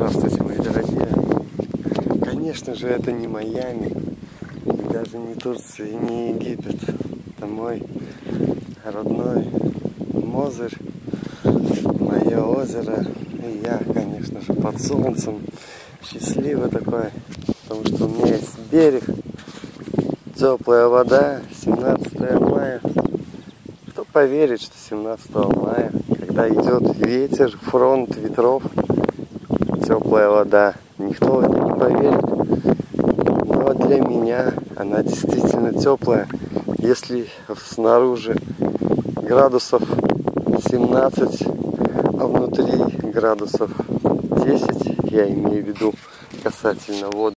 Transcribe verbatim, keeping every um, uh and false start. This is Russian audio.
Здравствуйте, мои дорогие. Конечно же, это не Майами, и даже не Турция, и не Египет. Это мой родной Мозырь, мое озеро. И я, конечно же, под солнцем, счастливый такой, потому что у меня есть берег, теплая вода, семнадцатое мая. Кто поверит, что семнадцатого мая, когда идет ветер, фронт ветров, теплая вода, никто в это не поверит. Но для меня она действительно теплая. Если снаружи градусов семнадцать, а внутри градусов десять, я имею в виду касательно воды.